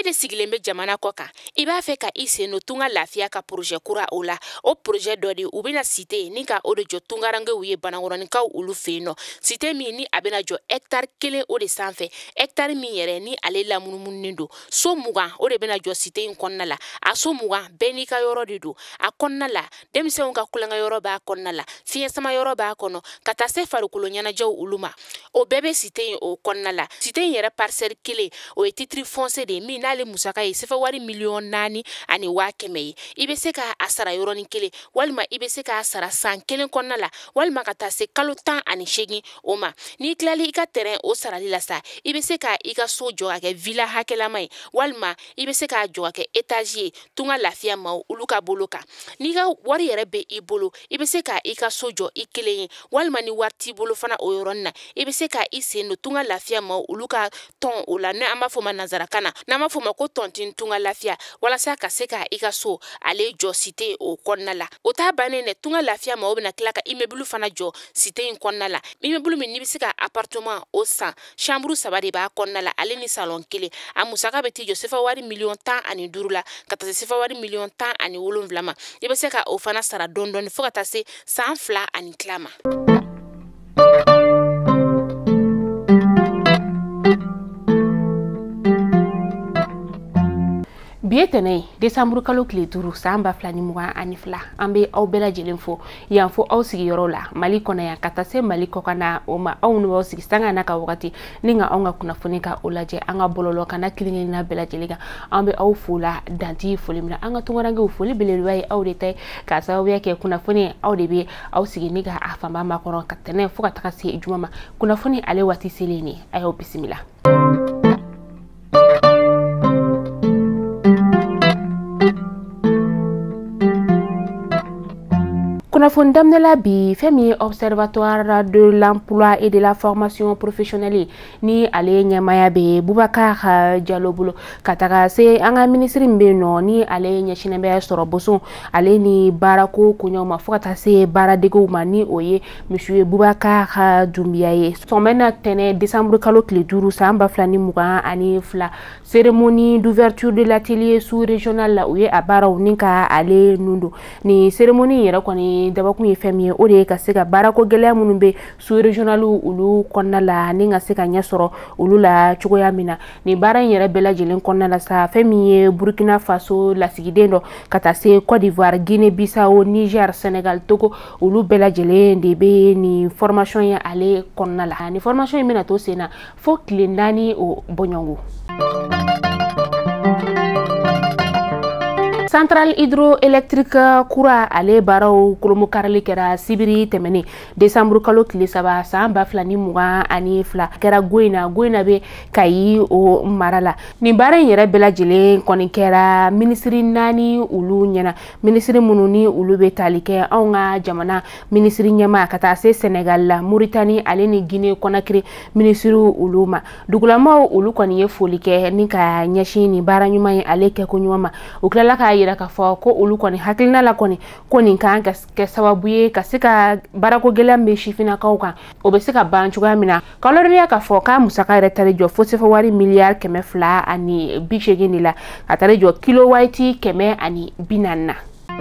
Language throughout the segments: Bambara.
de sigilen bɛ jamana kɔ kan I b'a fɛ ka I sen no tunga lafiya ka projet kura o la o projet dɔ de u bɛna cité ni ka o de jɔ tungarangew ye banakɔrɔnikaw olu fɛ no cité min ni a bɛna jɔ hectare 1 o de sanfɛ hectare min yɛrɛ ni ale lamunumunen do so 20 o de bɛna jɔ cité in kɔnɔna la a so 20 bɛɛ n'i ka yɔrɔ de do a kɔnɔna la denmisɛnw ka kulonkɛ yɔrɔ b'a kɔnɔna la fiɲɛ sama yɔrɔ b'a kɔnɔ ka taa se farikolo ɲɛnajɛw olu ma o bɛɛ bɛ cité in o kɔnɔna la cité in yɛrɛ parcelle 1 o ye titre foncier de min n'ale musaka ye sefa wari miliyɔn 4 ani 100 ye I bɛ se ka a sara yɔrɔnin kelen walima I bɛ se ka sara san 1 kɔnɔna la walima ka taa se kalo 18 o ma n'i tilali I ka terrain o sarali la sa I bɛ se ka I ka so jɔ ka kɛ villa hakɛlama ye walima I bɛ se ka jɔ ka kɛ étage ye tunga lafiya ma olu ka bolo kan n'i ka wari yɛrɛ bɛ I bolo I bɛ se ka I ka so jɔ I kelen ye walima ni wari t'i bolo fana o yɔrɔnin na I bɛ se ka I sen no tunga lafiya ma olu ka tɔn o la n'an b'a fɔ ma nazarakan na n'an b'a fɔ ma ko tɔntin tunga lafiya walasa ka se ka I ka so ale jɔ cité o kɔnɔna la o t'a bannen dɛ tunga lafiya ma o bɛna tila ka immeuble fana jɔ cité in kɔnɔna la immeuble min n'i bɛ se ka appartement o san chambre 3 de b'a kɔnɔna la ale ni salon 1 a musaka bɛ t'i jɔ sefa wari miliyɔn 15 la ka taa se sefa wari miliyɔn 17 ma I bɛ se ka o fana sara dɔɔni fo ka taa se san 2 ani tila ma Bietene décembre kalo kile 5 san 2022 an bɛ aw bɛɛ lajɛlen fo yan fo aw sigiyɔrɔ la Mali kɔnɔ yan ka taa se Mali kɔkan o ma aw n'aw sigi sanga na ka wagati ni ka anw ka kunnafoni ka o lajɛ an ka bɔlɔlɔ kana kilinina bɛɛ lajɛlen kan an bɛ aw fo la danti foli mina an ka tungarangew foli belebeleba ye aw de ta ka sababuya kɛ kunnafoni aw de bɛ aw sigi ni ka a fanba makɔrɔ ka tɛnɛ fo ka taga se juma ma kunnafoni ale waati selen ni ayo bisimila kunnafoni damnela bi femi observatoire de l'emploi et de la formation professionnelle ni ale ɲɛmaya be Boubacar Diallo bolo ka taga se an ka ministre be no ni ale ɲɛsinen bɛ sɔrɔ boson ale ni baarako koɲɔgɔn ma fo ka taa se baaradegew ma ni o ye monsieur Boubacar Doumbia ye sɔmɛna tɛnɛ décembre kalo tile 5 san 2022 cérémonie d'ouverture de l'atelier sous-régional la u ye a baaraw ni ka ale nundo ni cérémonie yɛrɛ kɔni dabakun ye fɛn min ye o de ye ka se ka baarako gɛlɛya minnu bɛ sous-régional olu kɔnɔna la ni ka se ka ɲɛ sɔrɔ olu la cogoya min na ni baara in yɛrɛ bɛɛ lajɛlen kɔnɔna la sa fɛn min ye Burkina Faso lasigiden dɔ ka taa se Côte d'Ivoire Guinée Bissau Niger Sénégal Togo olu bɛɛ lajɛlen de bɛ ni formation ye ale kɔnɔna la ni formation in bɛna to sen na fo tile 4 o bɔɲɔngo Centrale hydroélectrique kura ale baaraw kolomo karali kɛra sibiri tɛmɛnen décembre kalo tile 3 san 2022 kɛra Goyina bɛ Kayi o mara la ni baara in yɛrɛ bɛɛ lajɛlen kɔni kɛra ministre 4 olu ɲɛna ministre minnu ni olu bɛ tali kɛ anw ka jamana ministre ɲɛma ka taa se Sénégal la Mauritanie ale ni Guinée Conakry ministre olu ma dugulamaw olu kɔni ye foli kɛ ni ka ɲɛsin ni baara ɲuman ye ale kɛ ko ɲuman ma o kilala ka yira ka fɔ ko olu kɔni hakilina la kɔni ko nin kan ka kɛ sababu ye ka se ka baarako gɛlɛya bɛ sifinnakaw kan o bɛ se ka ban cogoya min na kaloriya ka fɔ ka musaka yɛrɛ tari jɔ fo sefa wari miliyari 200 ani 80 de la ka tari jɔ kilowatt 140 na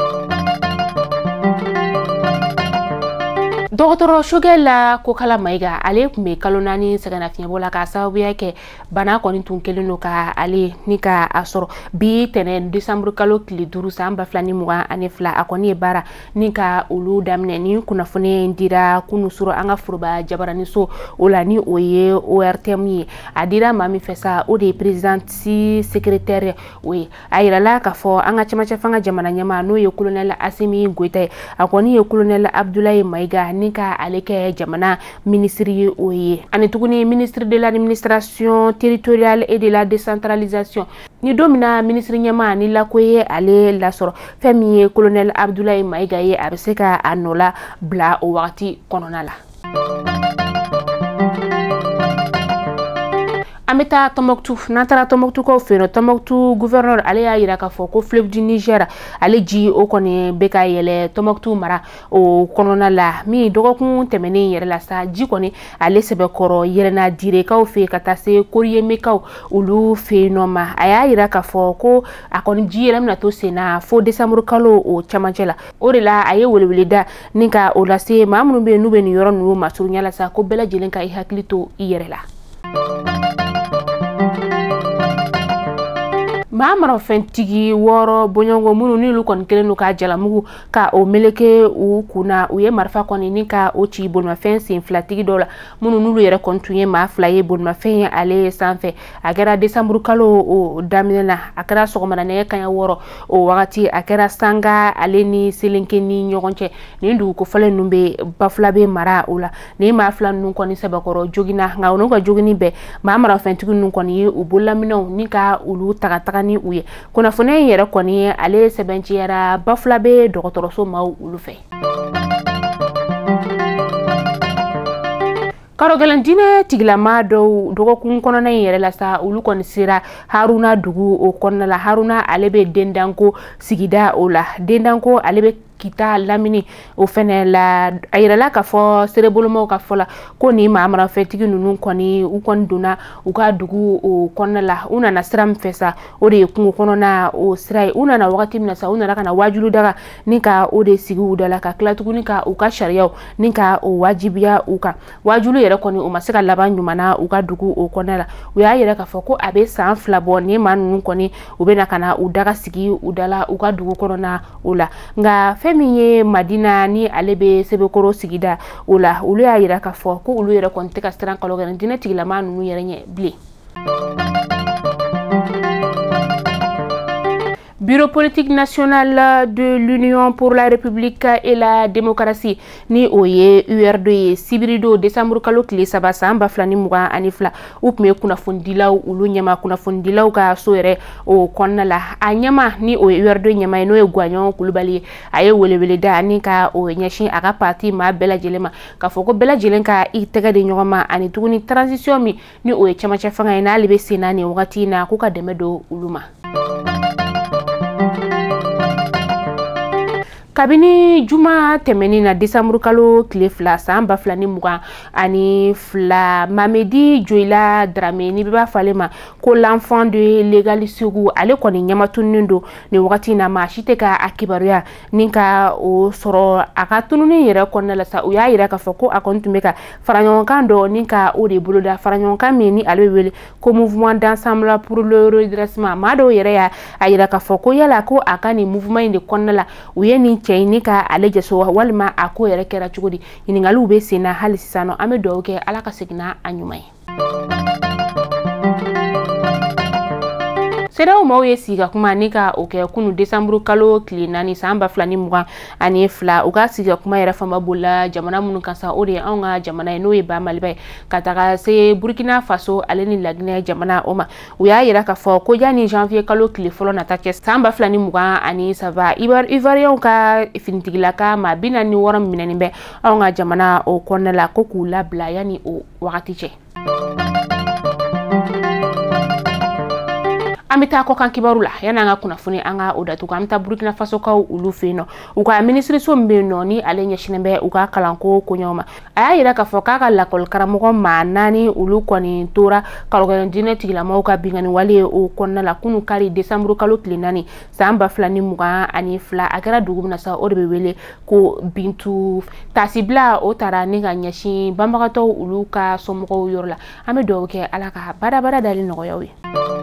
Dɔgɔtɔrɔ Sogɛl la Kokala Mayiga ale tun bɛ kalo 4 sɛgɛnna fiɲɛbɔ la ka sababuya kɛ bana kɔni tun kelen do ka ale ni ka a sɔrɔ bi tɛnɛ décembre kalo tile 5 san 2022 a kɔni ye baara ni ka olu daminɛ ni kunnafoni dira kunu sɔrɔ an ka foroba jabarani so o la ni o ye ORTM ye a dira maa min fɛ sa o de ye présidente secrétaire o ye a yirala ka fɔ an ka cɛmancɛ fanga jamana ɲɛma n'o ye colonel Asimi Goita ye a kɔni ye colonel Abdoulaye Mayiga ni ka ale kɛ jamana ministre ye o ye ani tuguni ministre de l'administration territoriale et de la décentralisation ni domina ministre ɲɛma ni lako ye ale lasɔrɔ fɛn min ye colonel Abdoulaye Mayiga ye a bɛ se ka a nɔ la bila o wagati kɔnɔna la Ameta Tombouctou natara Tombouctou ko feno Tombouctou gouverneur ale ya yira ka fɔ ko fleuve du Niger ale ji o kɔni bɛ ka yɛlɛ Tombouctou mara o kɔnɔna la min dɔgɔkun tɛmɛnen yɛrɛ la sa ji kɔni ale sɛbɛkɔrɔ yɛlɛna direkaw fɛ ka taa se koriyemekaw olu fɛ nɔ ma a y'a yira ka fɔ ko a kɔni ji yɛlɛ bɛna to sen na fo décembre kalo o camancɛ la o de la a ye weleweleda ni ka o lase maa minnu bɛ yen n'u bɛ nin yɔrɔ ninnu masurunya la sa ko bɛɛ lajɛlen ka i hakili to i yɛrɛ la. Maamarafɛntigi wɔɔrɔ bɔɲɔgɔn minnu n'olu kɔni kelen don ka jalamugu ka o meleke u kunna u ye marifa kɔni ni ka o ci bolimafɛn sen filatigi dɔ la minnu n'olu yɛrɛ kɔni tun ye maa fila ye bolimafɛn ye ale sanfɛ a kɛra décembre kalo o daminɛ na a kɛra sɔgɔmada nɛgɛ kanɲɛ 6 o wagati a kɛra sanga ale ni Selenke ni ɲɔgɔn cɛ nin dugukofɔlen ninnu bɛ Bafulabe mara o la nin maa fila ninnu kɔni sɛbɛkɔrɔ joginna nka olu ka jogini bɛɛ maamarafɛntigi ninnu kɔni ye u bololaminɛw ni ka olu taga ni u ye kunnafoniya in yɛrɛ kɔni ale sɛbɛnciyara Bafulabe dɔgɔtɔrɔso maaw olu fɛ. Karogɛlɛn diinɛ tigilama dɔw dɔgɔkun kɔnɔna in yɛrɛ la sa olu kɔni sera Haruna dugu o kɔnɔna la Haruna ale bɛ Dendanko sigida o la Dendanko ale bɛ kita lamini o fɛnɛ la a yirala ka fɔ serebolomaw ka fɔ la ko ni maamarafɛntigi ninnu kɔni u kɔni donna u ka dugu o kɔnɔna la u nana sira min fɛ sa o de ye kungo kɔnɔna o sira ye u nana wagati min na sa u nana ka na wajulu daga ni ka o de sigi u da la ka tila tuguni ka u ka sariyaw ni ka o wajibiya u kan wajulu yɛrɛ kɔni u ma se ka laban ɲumana u ka dugu o kɔnɔna la u y'a yɛrɛ ka fɔ ko a bɛ san 2 bɔ ni maa ninnu kɔni u bɛna ka na u daga sigi u da la u ka dugu kɔnɔna o la nka fɛn min ye Madina ni ale bɛ Sebekɔrɔ sigida o la olu y'a yira ka fɔ ko olu yɛrɛ kɔni tɛ ka siran Karogɛlɛn diinɛ tigilama ninnu yɛrɛ ɲɛ bilen. Bureau politique national de l'Union pour la République et la démocratie ni o ye UR2 ye sibirido décembre kalo tile 3 san 2022 u tun ye kunnafonidilaw olu ɲɛma kunnafonidilaw ka so yɛrɛ o kɔnɔna la a ɲɛma ni o ye UR2 ɲɛma ye n'o ye Gwaɲɔn Kulubali ye a ye weleweleda ni ka o ɲɛsin a ka parti maa bɛɛ lajɛlen ma ka fɔ ko bɛɛ lajɛlen ka i tɛgɛ di ɲɔgɔn ma ani tuguni transition min ni o ye camancɛ fanga ye n'ale bɛ sen na nin wagati in na k'u ka dɛmɛ don olu ma. Kabini juma tɛmɛnin na décembre kalo tile 2 san 2022 Mamedi Joila Dramé ni b'a fɔ ale ma ko l'enfant de l'égal Segu ale kɔni ɲamatunnen don ni wagati na maa si tɛ ka a kibaruya ni ka o sɔrɔ a ka tununi yɛrɛ kɔnɔna la sa u y'a yira ka fɔ ko a kɔni tun bɛ ka faraɲɔgɔnkan dɔ ni ka o de boloda faraɲɔgɔnkan min ni ale bɛ wele ko mouvement d'ensemble pour le redressement maa dɔw yɛrɛ y'a yira ka fɔ ko yala ko a ka nin mouvement in de kɔnɔna la u ye nin cɛ ni ka ale jɛso walima a ko yɛrɛ kɛra cogo di ɲininkaliw bɛ sen na hali sisan nɔ an bɛ dugawu kɛ Ala ka segin a ɲuman ye. CEDEAO maaw ye sigi ka kuma ni ka o kɛ kunu décembre kalo tile 4 san 2022 u ka sigi ka kuma yɛrɛ fanba bolila jamana minnu kan sa o de ye anw ka jamana ye n'o ye ba Maliba ye ka taga se Burkina Faso ale ni Laginɛ jamana o ma u y'a yira ka fɔ ko yani janvier kalo tile fɔlɔ nata cɛ san 2023 Ivoirien ka finitigilaka maa 46 minɛnen bɛ anw ka jamana o kɔnɔna la ko k'u labila yani o wagati cɛ. An bɛ taa kɔkan kibaru la yani an ka kunnafoni an ka o datugu an bɛ taa Burkina Faso kaw olu fɛ yen nɔ u ka ministreso min bɛ yen nɔ ni ale ɲɛsinnen bɛ u ka kalanko koɲɛw ma a y'a yira k'a fɔ k'a ka lakɔli karamɔgɔ maa 4 olu kɔni tora Karogɛlɛn diinɛ tigilamaw ka bingani wale o kɔnɔna la kunu kari décembre kalo tile 4 san 2022 a kɛra dugu min na sa o de bɛ wele ko Bintu tasibila o taara ni ka ɲɛsin banbagatɔw olu ka somɔgɔw yɔrɔ la an bɛ dugawu kɛ Ala ka baara dali nɔgɔyaw ye.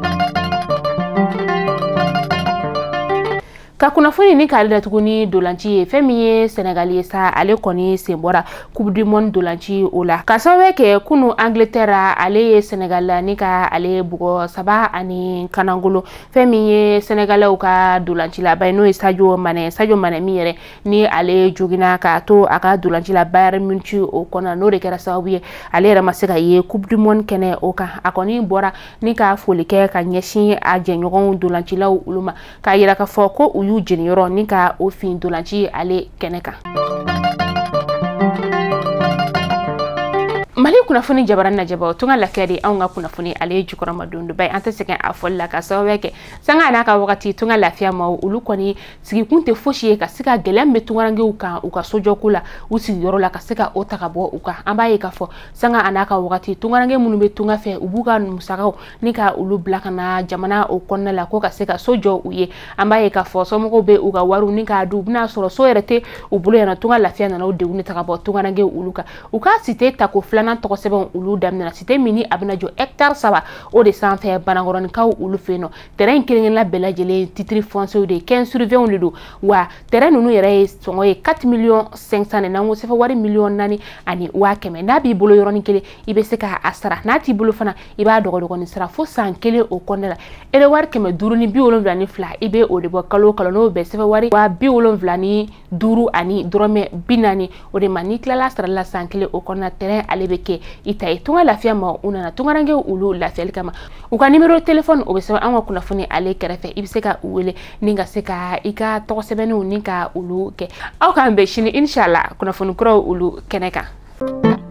Ka kunnafoni ni k'ale datugu ni dolanci ye fɛn min ye Senegal ye sa ale kɔni sen bɔra Coupe du Monde dolanci o la ka sababu kɛ kunu Angleterre ale ye Senegal la ni ka ale bugɔ 3 ani kanangolo fɛn min ye Senegalɛw ka dolanci la ba n'o ye Sadio Mané min yɛrɛ ni ale jogina ka to a ka dolanci la Bayern Munich o kɔnɔ n'o de kɛra sababu ye ale yɛrɛ ma se ka ye Coupe du Monde kɛnɛ o kan a kɔni bɔra ni ka foli kɛ ka ɲɛsin a jɛɲɔgɔnw dolancilaw olu ma k'a yira ka fɔ ko u y'u jeniyɔrɔ ni ka o fin dolanci ale kɛnɛ kan. Mali kunnafoni jabaran na jaba tunga lafiya di an ga kunnafoni ale jukura madundu bai anta segen afolla ka sawe ke sanga na ka wakati tunga lafiya ma ulu koni sigi kunte foshi ka sika gelembe tunga range uka sojo kula usi yoro la ka sika otaka bo uka ambaye ka fo sanga anaka wakati tunga range munube tunga fe ubuka musaka nika ulu blaka na jamana o konna la ko ka sika sojo uye ambaye ka fo so moko be uka waru nika du bina soro so yerete ubulo yana tunga lafiya na no de uni taka bo tunga range uluka uka site tako flana to seben ulu damna site mini abina jo hectare saba o de sanfɛ banagoroni kaw ulu feno terrain kelen la belajele titri foncier de 15 sur 20 lido wa terrain nunu yɛrɛ songo ye 4 millions 500 na ngo sefa wari million nani ani wa kɛmɛ na bi bolo yoroni kelen ibe se ka asara na ti bolo fana iba dogo ni sara fo san kelen o konnela ele wari kɛmɛ duru ni 70 ni fila ibe o de bo kalo no be sefa wari wa 70 ni duru ani drome binani o de mani klala sara la san kelen o konna terrain alebeke ita tunga lafiya ma unana tunga range ulu lafiya kama uka numero telephone o be se an wa kunnafoni ale kɛrɛfɛ ibe se ka wele ninga se ka ika tɔgɔ sɛbɛnniw ni ka ulu kɛ aw kan be shini inshallah kunnafoni kuraw ulu kɛnɛ kan